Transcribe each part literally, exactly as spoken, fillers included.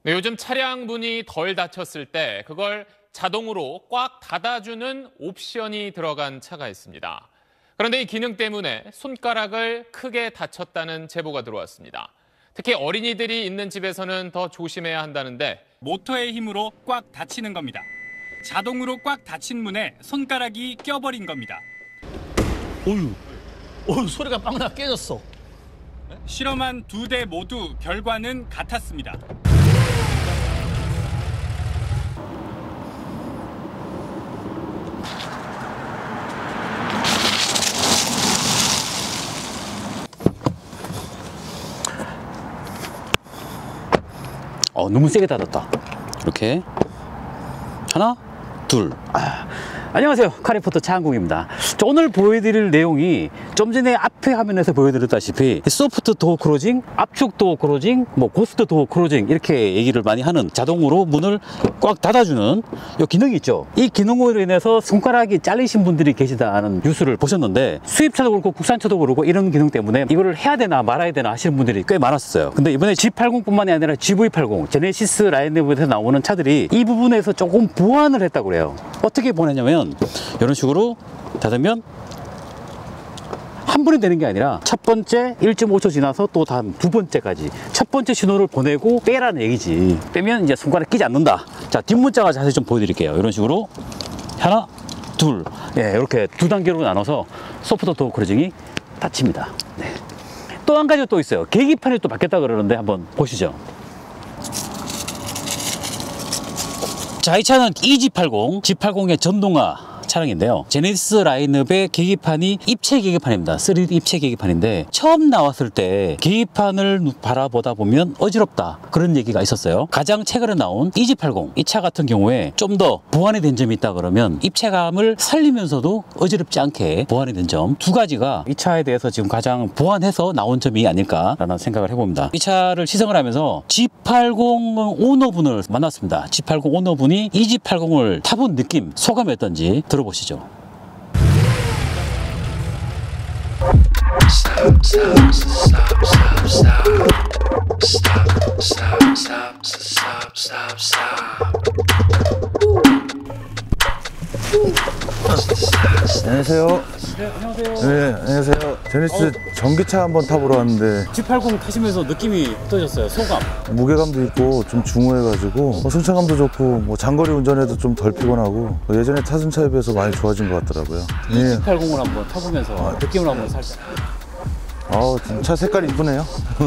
네, 요즘 차량 문이 덜 닫혔을 때 그걸 자동으로 꽉 닫아주는 옵션이 들어간 차가 있습니다. 그런데 이 기능 때문에 손가락을 크게 다쳤다는 제보가 들어왔습니다. 특히 어린이들이 있는 집에서는 더 조심해야 한다는데 모터의 힘으로 꽉 닫히는 겁니다. 자동으로 꽉 닫힌 문에 손가락이 껴버린 겁니다. 어휴, 어휴 소리가 빵나 깨졌어. 실험한 두 대 모두 결과는 같았습니다. 어, 너무 세게 닫았다. 이렇게 하나, 둘. 아, 안녕하세요, 카리포터 차한국입니다. 오늘 보여드릴 내용이 좀 전에 앞에 화면에서 보여드렸다시피 소프트 도어 클로징, 압축 도어 클로징, 뭐 고스트 도어 클로징 이렇게 얘기를 많이 하는 자동으로 문을 꽉 닫아주는 이 기능이 있죠. 이 기능으로 인해서 손가락이 잘리신 분들이 계시다는 뉴스를 보셨는데 수입차도 그렇고 국산차도 그렇고 이런 기능 때문에 이거를 해야 되나 말아야 되나 하시는 분들이 꽤 많았어요. 근데 이번에 지 팔십 뿐만이 아니라 지브이 팔십, 제네시스 라인업에서 나오는 차들이 이 부분에서 조금 보완을 했다고 그래요. 어떻게 보냈냐면 이런 식으로 닫으면 한 번에 되는 게 아니라 첫 번째 일 점 오 초 지나서 또 다음 두 번째까지 첫 번째 신호를 보내고 빼라는 얘기지. 빼면 이제 손가락 끼지 않는다. 자, 뒷문자가 자세히 좀 보여드릴게요. 이런 식으로 하나, 둘, 예, 이렇게 두 단계로 나눠서 소프트 도어 클로징이 닫힙니다. 네. 또 한 가지 또 있어요. 계기판이 또 바뀌었다 그러는데 한번 보시죠. 자, 이 차는 이 지 팔십, 지 팔십의 전동화 차량인데요. 제네시스 라인업의 계기판이 입체 계기판입니다. 쓰리디 입체 계기판인데 처음 나왔을 때 계기판을 바라보다 보면 어지럽다 그런 얘기가 있었어요. 가장 최근에 나온 이 지 팔십 이 차 같은 경우에 좀 더 보완이 된 점이 있다 그러면 입체감을 살리면서도 어지럽지 않게 보완이 된 점 두 가지가 이 차에 대해서 지금 가장 보완해서 나온 점이 아닐까라는 생각을 해봅니다. 이 차를 시승을 하면서 지 팔십 오너분을 만났습니다. 지 팔십 오너분이 이 지 팔십을 타본 느낌, 소감이 어떤지 들어보시죠. 안녕하세요. 네, 안녕하세요. 네, 안녕하세요. 제네시스 어. 전기차 한번 타보러 왔는데 지 팔십 타시면서 느낌이 어떠셨어요? 소감? 무게감도 있고 좀 중후해가지고 뭐 승차감도 좋고 뭐 장거리 운전해도 좀 덜 피곤하고 예전에 타던 차에 비해서 많이 좋아진 것 같더라고요. 이 지 팔십을 한번 타보면서 아, 느낌을 한번 살짝. 아, 차 색깔이 이쁘네요.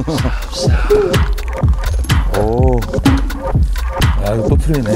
오, 야, 이거 또 틀리네.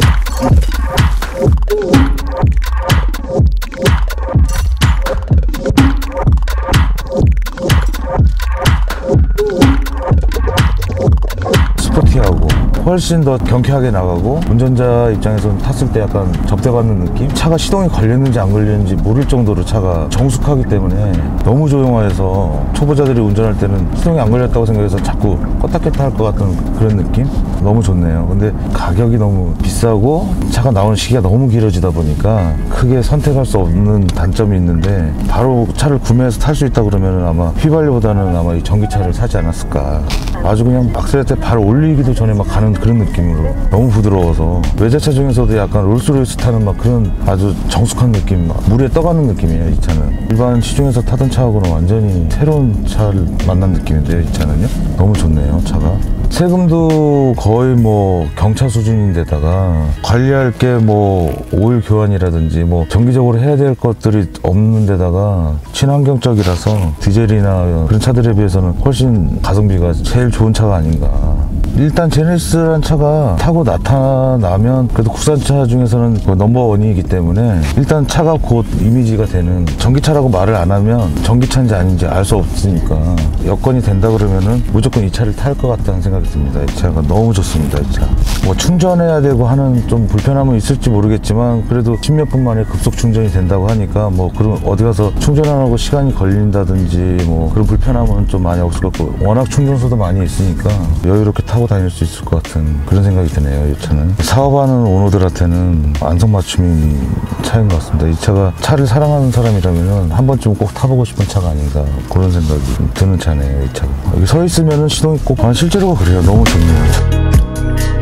스포티하고 훨씬 더 경쾌하게 나가고 운전자 입장에서는 탔을 때 약간 접대받는 느낌? 차가 시동이 걸렸는지 안 걸렸는지 모를 정도로 차가 정숙하기 때문에 너무 조용해서 초보자들이 운전할 때는 시동이 안 걸렸다고 생각해서 자꾸 껐다 켰다 할 것 같은 그런 느낌? 너무 좋네요. 근데 가격이 너무 비싸고 차가 나오는 시기가 너무 길어지다 보니까 크게 선택할 수 없는 단점이 있는데 바로 차를 구매해서 탈 수 있다 그러면 아마 휘발유보다는 아마 이 전기차를 사지 않았을까. 아주 그냥 악셀레이터 발 올리기도 전에 막 가는 그런 느낌으로 너무 부드러워서 외제차 중에서도 약간 롤스로이스 타는 막 그런 아주 정숙한 느낌, 막 물에 떠가는 느낌이에요. 이 차는 일반 시중에서 타던 차하고는 완전히 새로운 차를 만난 느낌인데요. 이 차는요 너무 좋네요. 차가 세금도 거의 뭐 경차 수준인데다가 관리할 게 뭐 오일 교환이라든지 뭐 정기적으로 해야 될 것들이 없는 데다가 친환경적이라서 디젤이나 그런 차들에 비해서는 훨씬 가성비가 제일 좋은 차가 아닌가. 일단 제네시스라는 차가 타고 나타나면 그래도 국산차 중에서는 그 넘버원이기 때문에 일단 차가 곧 이미지가 되는, 전기차라고 말을 안 하면 전기차인지 아닌지 알 수 없으니까 여건이 된다 그러면은 무조건 이 차를 탈 것 같다는 생각이 듭니다. 이 차가 너무 좋습니다. 이 차 뭐 충전해야 되고 하는 좀 불편함은 있을지 모르겠지만 그래도 십몇 분 만에 급속 충전이 된다고 하니까 뭐 그럼 어디 가서 충전하고 시간이 걸린다든지 뭐 그런 불편함은 좀 많이 없을 것 같고 워낙 충전소도 많이 있으니까 여유롭게 타고 다닐 수 있을 것 같은 그런 생각이 드네요. 이 차는 사업하는 오너들한테는 안성맞춤인 차인 것 같습니다. 이 차가 차를 사랑하는 사람이라면 한 번쯤 꼭 타보고 싶은 차가 아닌가 그런 생각이 드는 차네요. 이 차가 여기 서 있으면 시동이 꼭 아, 실제로 그래요. 너무 좋네요.